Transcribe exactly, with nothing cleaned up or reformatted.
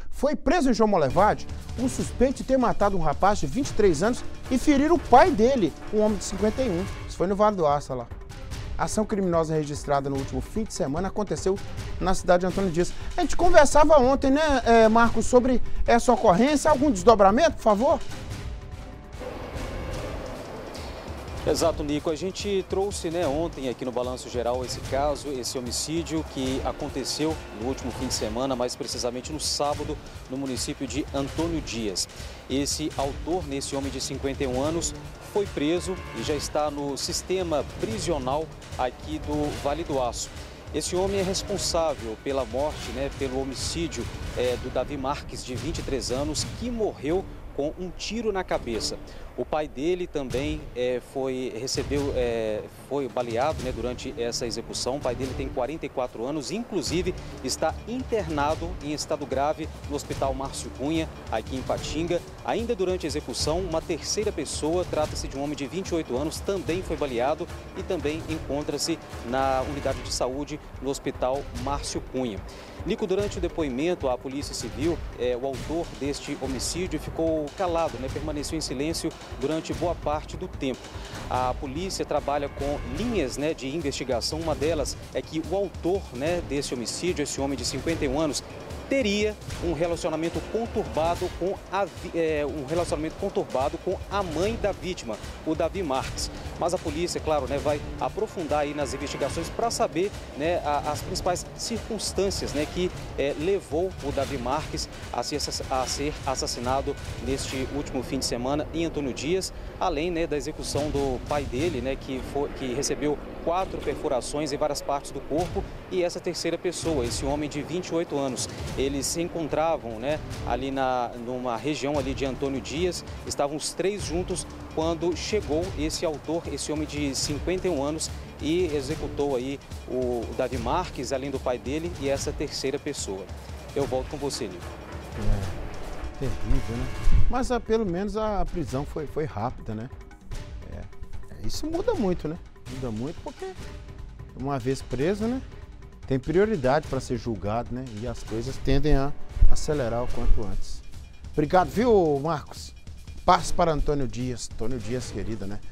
Foi preso em João Molevade um suspeito de ter matado um rapaz de vinte e três anos e ferir o pai dele, um homem de cinquenta e um. Isso foi no Vale do Aço, lá. A ação criminosa registrada no último fim de semana aconteceu na cidade de Antônio Dias. A gente conversava ontem, né, é, Marcos, sobre essa ocorrência. Algum desdobramento, por favor? Exato, Nico. A gente trouxe, né, ontem aqui no Balanço Geral esse caso, esse homicídio que aconteceu no último fim de semana, mais precisamente no sábado, no município de Antônio Dias. Esse autor, nesse homem de cinquenta e um anos, foi preso e já está no sistema prisional aqui do Vale do Aço. Esse homem é responsável pela morte, né, pelo homicídio é, do Davi Marques, de vinte e três anos, que morreu com um tiro na cabeça. O pai dele também é, foi, recebeu, é, foi baleado, né, durante essa execução. O pai dele tem quarenta e quatro anos, inclusive está internado em estado grave no Hospital Márcio Cunha, aqui em Patinga. Ainda durante a execução, uma terceira pessoa, trata-se de um homem de vinte e oito anos, também foi baleado e também encontra-se na unidade de saúde no Hospital Márcio Cunha. Nico, durante o depoimento à Polícia Civil, é, o autor deste homicídio ficou calado, né, permaneceu em silêncio durante boa parte do tempo. A polícia trabalha com linhas, né, de investigação. Uma delas é que o autor, né, desse homicídio, esse homem de cinquenta e um anos, teria um relacionamento conturbado com a, é, um relacionamento conturbado com a mãe da vítima, o Davi Marques. Mas a polícia, claro, né, vai aprofundar aí nas investigações para saber, né, a, as principais circunstâncias, né, que é, levou o Davi Marques a ser, a ser assassinado neste último fim de semana em Antônio Dias, além, né, da execução do pai dele, né, que, foi, que recebeu quatro perfurações em várias partes do corpo, e essa terceira pessoa, esse homem de vinte e oito anos. Eles se encontravam, né, ali na, numa região ali de Antônio Dias, estavam os três juntos quando chegou esse autor, esse homem de cinquenta e um anos, e executou aí o Davi Marques, além do pai dele, e essa terceira pessoa. Eu volto com você, Nico. É, terrível, né? Mas ah, pelo menos a prisão foi, foi rápida, né? É, isso muda muito, né? Muda muito porque uma vez preso, né? Tem prioridade para ser julgado, né? E as coisas tendem a acelerar o quanto antes. Obrigado, viu, Marcos? Passe para Antônio Dias. Antônio Dias, querida, né?